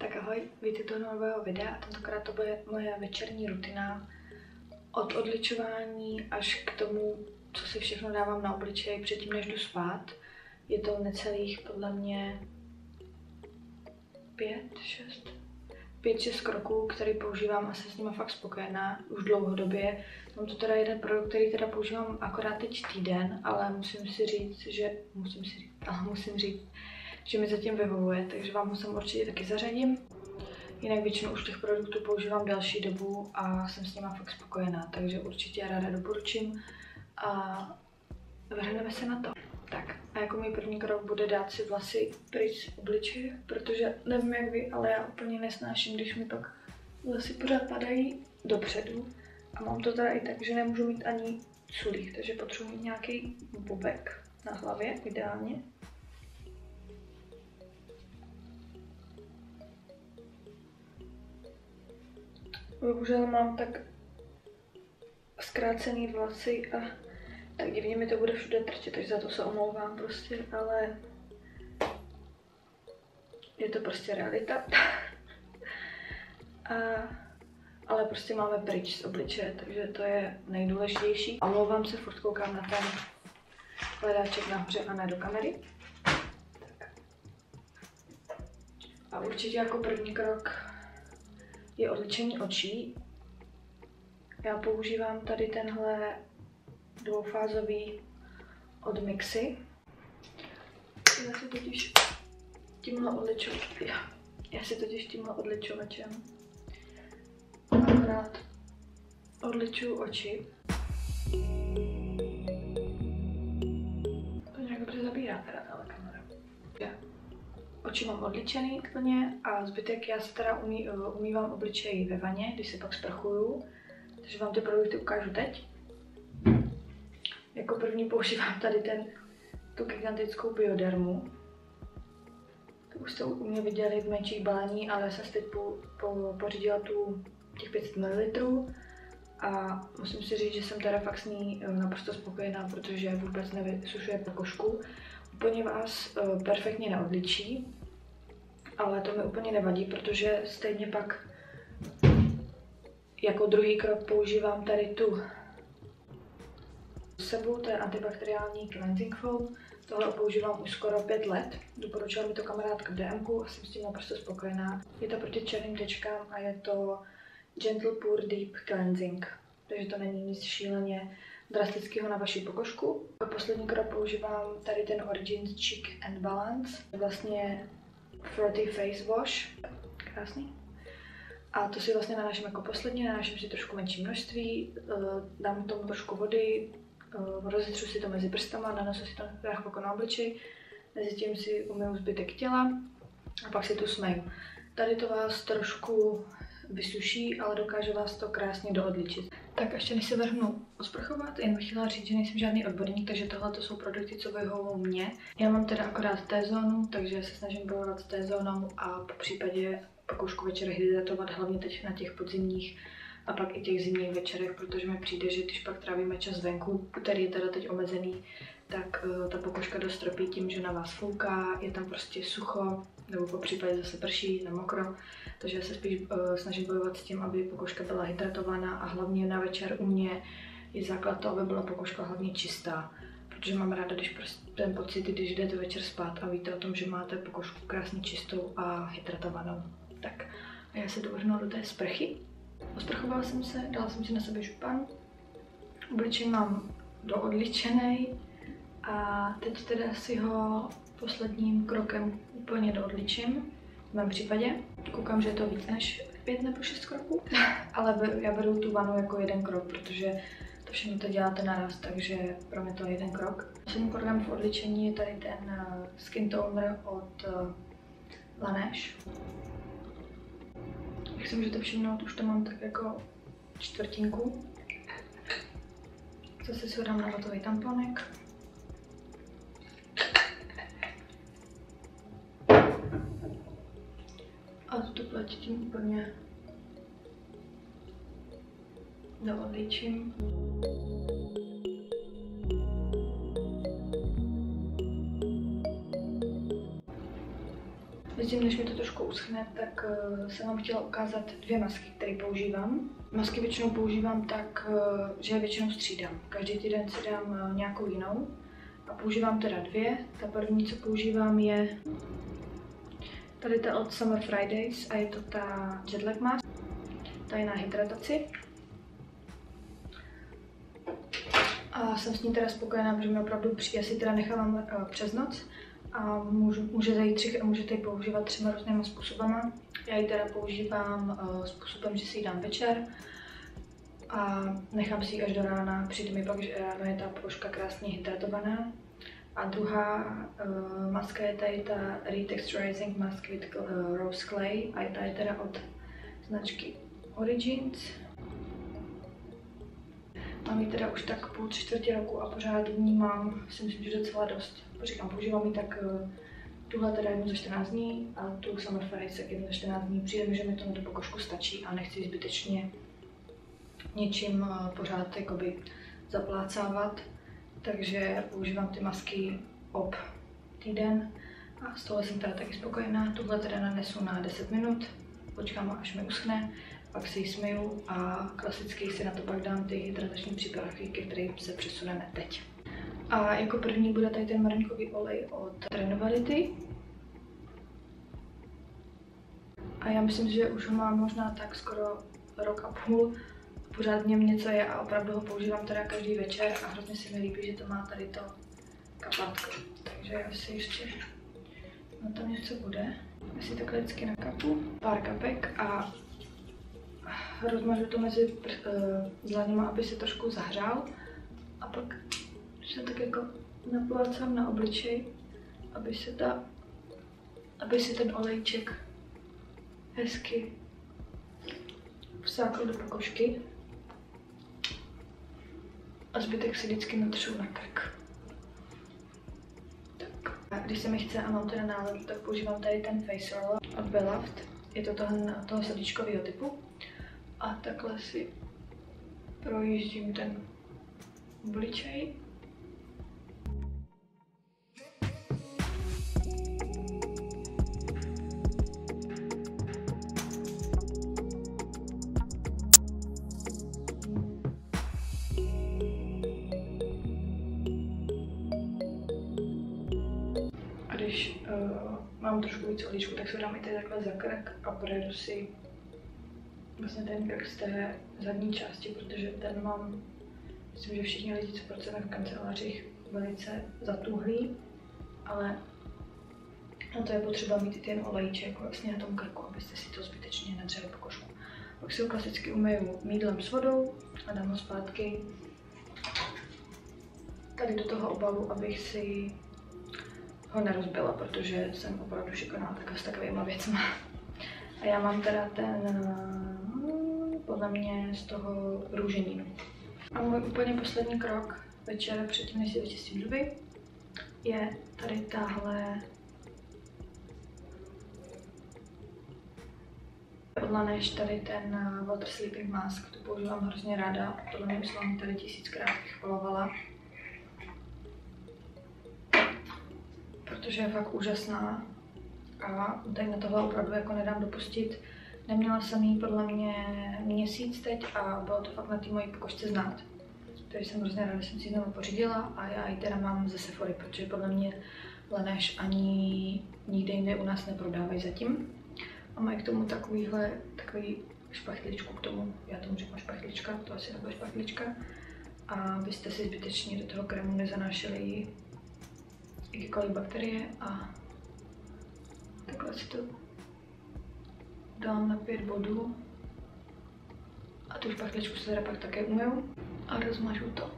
Tak ahoj, vítejte u nového videa a tentokrát to bude moje večerní rutina od odličování až k tomu, co si všechno dávám na obličej předtím, než jdu spát. Je to necelých podle mě 5-6 kroků, který používám a jsem s nimi fakt spokojená už dlouhodobě. Mám tu teda jeden produkt, který teda používám akorát teď týden, ale musím říct, že mi zatím vyhovuje, takže vám ho sem určitě taky zařadím. Jinak většinou už těch produktů používám delší dobu a jsem s nimi fakt spokojená, takže určitě ráda doporučím a vrhneme se na to. Tak a jako můj první krok bude dát si vlasy pryč z obličeje, protože nevím jak vy, ale já úplně nesnáším, když mi pak vlasy pořád padají dopředu a mám to teda i tak, že nemůžu mít ani culík, takže potřebuji mít nějaký bobek na hlavě ideálně. Bohužel mám tak zkrácený vlasy a tak divně mi to bude všude trčet, takže za to se omlouvám prostě, ale je to prostě realita. Ale prostě máme pryč z obličeje, takže to je nejdůležitější. Omlouvám se, furt koukám na ten hledáček nahoře a ne do kamery. Tak. A určitě jako první krok je odličení očí. Já používám tady tenhle dvoufázový od Mixy. Já si totiž tímhle odličovačem akorát odličuju oči. To nějak dobře zabírá teda tahle kamera. Oči mám odličený úplně a zbytek já se teda umývám obličej ve vaně, když se pak sprchuju. Takže vám ty produkty ukážu teď. Jako první používám tady tu gigantickou biodermu. To už jste u mě viděli v menších balení, ale já jsem si teď pořídila těch 500 ml. A musím si říct, že jsem teda fakt s ní naprosto spokojená, protože vůbec nevysušuje pokožku. Úplně vás perfektně neodličí, ale to mi úplně nevadí, protože stejně pak jako druhý krok používám tady tu Sebu, to je antibakteriální cleansing foam. Tohle používám už skoro 5 let. Doporučila mi to kamarádka v DMku a jsem s tím naprosto spokojená. Je to proti černým tečkám a je to Gentle Pure Deep Cleansing. Takže to není nic šíleně drastického na vaši pokožku. Jako poslední krok používám tady ten Origins Cheek and Balance. Vlastně Frothy Face Wash. Krásný. A to si vlastně nanáším jako poslední, nanáším si trošku menší množství, dám tomu trošku vody, rozetřu si to mezi prstama, nanesu si to na obličej, mezi tím si umyju zbytek těla a pak si tu smeju. Tady to vás trošku vysuší, ale dokáže vás to krásně doodličit. Tak ještě než se vrhnu osprchovat, jen bych chtěla říct, že nejsem žádný odborník, takže tohle to jsou produkty, co vyhovují mě. Já mám teda akorát T-zónu, takže se snažím bojovat s T-zónou a po případě pokožku večer hydratovat, hlavně teď na těch podzimních a pak i těch zimních večerech, protože mi přijde, že když pak trávíme čas venku, který je teda teď omezený, tak ta pokožka dost trpí tím, že na vás fouká, je tam prostě sucho, nebo po případě zase prší, nemokro, takže já se spíš snažím bojovat s tím, aby pokožka byla hydratovaná a hlavně na večer u mě je základ to, aby byla pokožka hlavně čistá, protože mám ráda, když prostě ten pocit, když jdete večer spát a víte o tom, že máte pokožku krásně čistou a hydratovanou. Tak a já se dovrhnu do té sprchy. Osprchovala jsem se, dala jsem si na sebe župan. Obličej mám doodličený a teď teda si ho posledním krokem úplně doodličím. V mém případě koukám, že je to víc než 5 nebo 6 kroků, ale já beru tu vanu jako jeden krok, protože to všechno to děláte naraz, takže pro mě to je jeden krok. Poslední program v odličení je tady ten Skin Toner od Laneige. Jak si můžete všimnout, už to mám tak jako čtvrtinku. Zase si ho dám na hotový tamponek. A tu pleť tím úplně doodličím. Mezitím, než mi to trošku uschne, tak jsem vám chtěla ukázat 2 masky, které používám. Masky většinou používám tak, že je většinou střídám. Každý týden si dám nějakou jinou a používám teda 2. Ta první, co používám, je tady ta od Summer Fridays a je to ta Jetlag Mask. Ta je na hydrataci. A jsem s ní teda spokojená, protože mi opravdu přijde, já si teda nechávám přes noc a můžete ji používat 3 různými způsobama. Já ji teda používám způsobem, že si ji dám večer a nechám si ji až do rána, přijde mi pak, že ráno je ta pokožka krásně hydratovaná. A druhá maska je tady ta Retexturizing Mask with Rose Clay a ta je teda od značky Origins. Mám ji teda už tak půl 3/4 roku a pořád v ní mám, si myslím, že docela dost. Říkám, používám ji tak tuhle teda jednu za 14 dní a tu Summer Fridays jednu za 14 dní. Přijde mi, že mi to na tu pokožku stačí a nechci zbytečně něčím pořád jakoby zaplácávat. Takže používám ty masky ob týden a z toho jsem teda taky spokojená. Tuhle teda nanesu na 10 minut, počkám, až mi uschne, pak si ji smiju a klasicky si na to pak dám ty hydratační přípravky, ke kterým se přesuneme teď. A jako první bude tady ten marňkový olej od Renovality. A já myslím, že už ho mám možná tak skoro rok a půl. Pořád v něm něco je a opravdu ho používám teda každý večer a hrozně se mi líbí, že to má tady to kapátko. Takže já si ještě na tom něco bude. Já si takhle vždycky nakapu pár kapek a rozmažu to mezi dlaněma, aby se trošku zahřál. A pak se tak jako naplácám na obličej, aby se ten olejček hezky vsákl do pokožky. A zbytek si vždycky natřu na krk. Tak. A když se mi chce a mám teda náladu, tak používám tady ten Face Roller od Beloved. Je to toho srdíčkového typu. A takhle si projíždím ten obličej. Když mám trošku víc olíčku, tak se dám i tady takhle za krk a projedu si vlastně ten krk z té zadní části, protože ten mám, myslím, že všichni lidi, co pracujeme v kancelářích, velice zatuhlý, ale na to je potřeba mít i ten olejček vlastně na tom krku, abyste si to zbytečně nedřeli pokožku. Pak si ho klasicky umyju mýdlem s vodou a dám ho zpátky tady do toho obalu, abych si ho nerozbila, protože jsem opravdu šikovná s takovýma věcma. A já mám teda ten, podle mě, z toho růženinu. A můj úplně poslední krok večer předtím, než si vyčistím zuby, je tady tahle od Laneige, tady ten Water Sleeping Mask, to používám hrozně ráda, tohle mě už vám tady 1000krát vychvalovala. Protože je fakt úžasná a tady na tohle opravdu jako nedám dopustit. Neměla jsem ji podle mě měsíc teď a bylo to fakt na té mojí pokožce znát. Takže jsem hrozně ráda, že jsem si ji znovu pořídila a já ji teda mám ze Sephory, protože podle mě Laneige ani nikde jinde u nás neprodávají zatím. A mají k tomu takový špachtličku k tomu, já tomu říkám špachtlička, to asi nebude špachtlička. A abyste si zbytečně do toho krému nezanášeli jakékoliv bakterie a takhle si to dám na 5 bodů a tu špachtličku se teda pak také umyju a rozmažu to.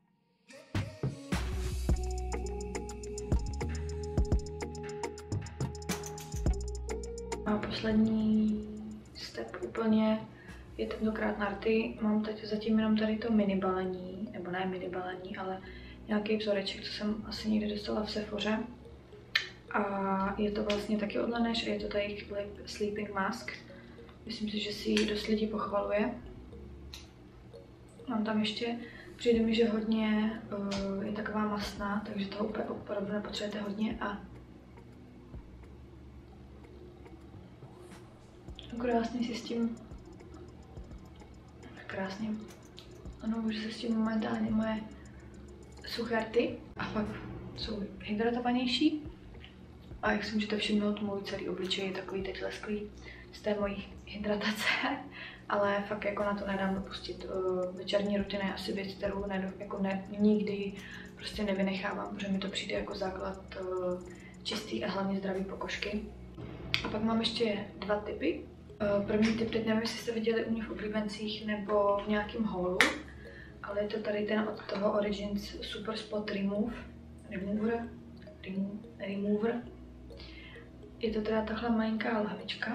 A poslední step úplně je tentokrát na rty. Mám teď zatím jenom tady to mini balení, nebo ne mini balení, ale nějaký vzoreček, co jsem asi někde dostala v Sephoře. A je to vlastně taky od Laneige a je to tady Sleeping Mask. Myslím si, že si ji dost lidí pochvaluje. Mám tam ještě, přijde mi, že hodně je taková masná, takže toho úplně opravdu nepotřebujete hodně a Krásně si s tím... Krásně. Ano, už se s tím momentálně moje suché rty a pak jsou hydratovanější. A jak si můžete všimnout, můj celý obličej je takový teď lesklý z té mojí hydratace. Ale fakt jako na to nedám dopustit. Večerní rutina je asi věc, kterou nikdy prostě nevynechávám, protože mi to přijde jako základ čistý a hlavně zdravý pokožky. A pak mám ještě 2 typy. První typ, teď nevím, jestli jste viděli u mě v oblíbencích nebo v nějakém haulu, ale je to tady ten od toho Origins Super Spot Remover. Je to teda takhle malinká lahvička.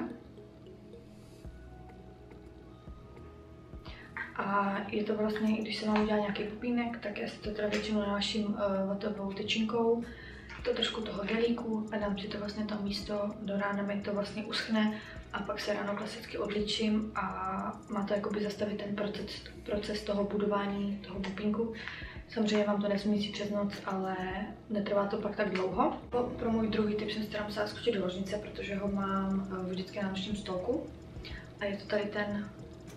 A je to vlastně, když se mám udělat nějaký pupínek, tak já si to teda většinou nanáším vatovou tyčinkou, to trošku toho gelíku a dám si to vlastně tam místo, do rána mi to vlastně uschne a pak se ráno klasicky odličím a má to jakoby zastavit ten proces toho budování toho pupínku. Samozřejmě vám to nesmí jít přes noc, ale netrvá to pak tak dlouho. Pro můj druhý typ jsem si teda musela skočit do ložnice, protože ho mám vždycky na nočním stolku. A je to tady ten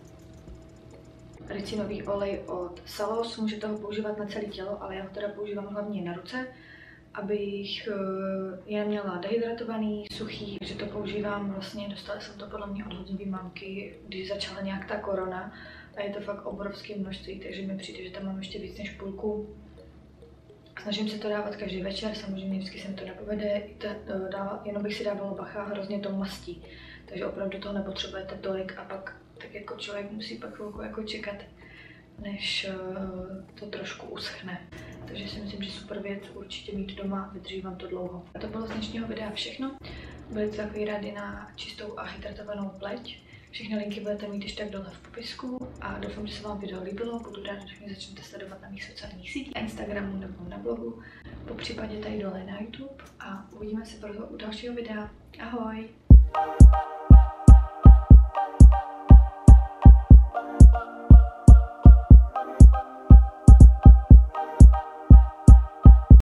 ricinový olej od Salos. Můžete ho používat na celé tělo, ale já ho teda používám hlavně na ruce, abych je měla dehydratovaný, suchý, že to používám vlastně, dostala jsem to podle mě od hodňový mamky, když začala nějak ta korona a je to fakt obrovské množství, takže mi přijde, že tam mám ještě víc než půlku. Snažím se to dávat každý večer, samozřejmě vždycky se mi to nepovede, jenom bych si dávala bacha, hrozně to mastí, takže opravdu toho nepotřebujete tolik a pak tak jako člověk musí pak chvilku jako čekat, než to trošku uschne. Takže si myslím, že super věc určitě mít doma, vydrží vám to dlouho. A to bylo z dnešního videa všechno. Byly to takové rady na čistou a hydratovanou pleť. Všechny linky budete mít ještě tak dole v popisku a doufám, že se vám video líbilo. Budu ráda, že mě začnete sledovat na mých sociálních sítích, na Instagramu nebo na blogu, popřípadě tady dole na YouTube a uvidíme se brzo u dalšího videa. Ahoj!